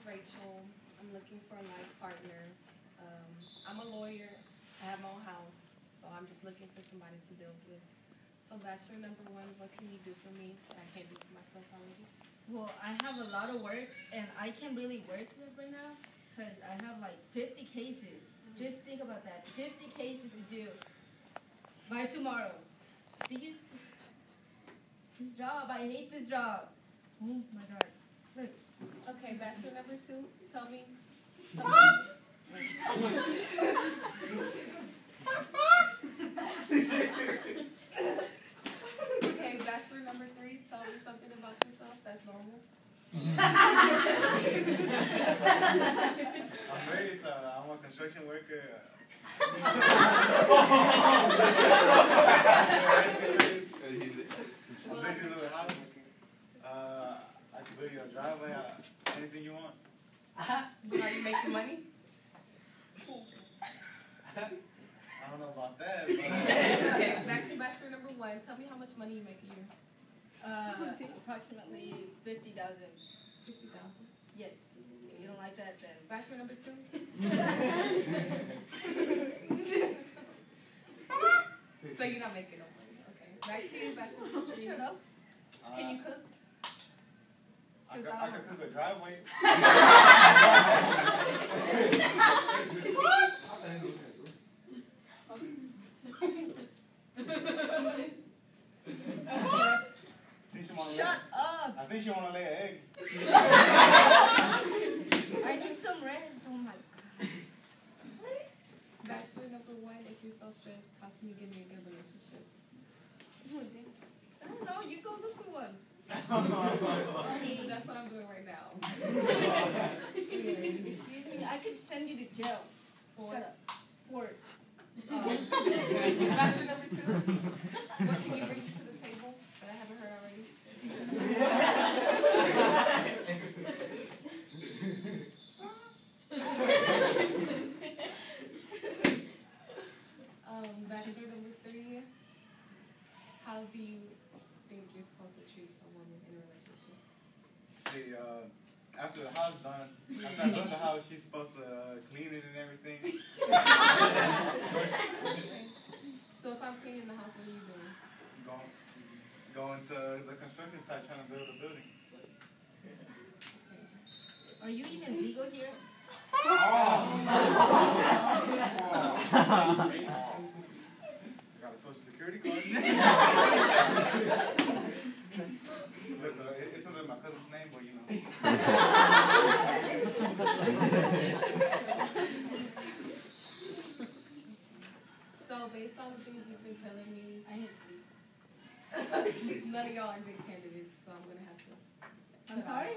Rachel. I'm looking for a life partner. I'm a lawyer. I have my own house, so I'm just looking for somebody to build with. So Bachelor number one, what can you do for me that I can't do for myself already? Well, I have a lot of work, and I can't really work with right now because I have like 50 cases. Just think about that. 50 cases to do by tomorrow. Do you... This job, I hate this job. Oh my God. Look. Okay, Bachelor number two, tell me. Okay, Bachelor number three, tell me something about yourself that's normal. I'm Grace. I'm a construction worker. I'm making a little house. I can build you a driveway. Anything you want. Are you making money? I don't know about that. But Okay, back to Bachelor number one. Tell me how much money you make a year. Approximately 50,000. 50,000. Yes. If you don't like that, then... Bachelor number two. So you're not making no money. Okay. Back to you, Bachelor number three. Shut up. Can you cook? I could cook a driveway. Shut up! I think she want to lay an egg. I need some rest. Oh my God. Bachelor number one, if you're so stressed, how can you give me a good relationship? I don't know. You go look for one. That's what I'm doing right now. Excuse me. I could send you to jail. For Shut up. For Bachelor number two, what can you bring to the table that I haven't heard already? Bachelor number three, how do you think you're supposed to treat a woman in a relationship? See, after the house done, after I build the house, she's supposed to clean it and everything. So if I'm cleaning the house, what are you doing? Going to the construction site trying to build a building. Are you even legal here? I got a social security card. It's under my cousin's name, but you know. So based on the things you've been telling me, I hate sleep. none of y'all are good candidates, so I'm gonna have to. I'm sorry?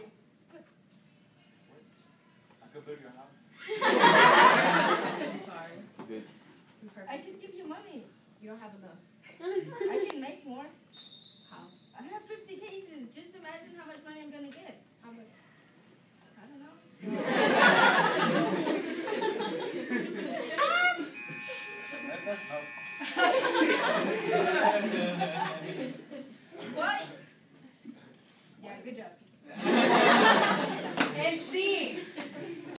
I could build your house. I'm sorry. Good. It's imperfect. I can give you money. You don't have enough. I can make more.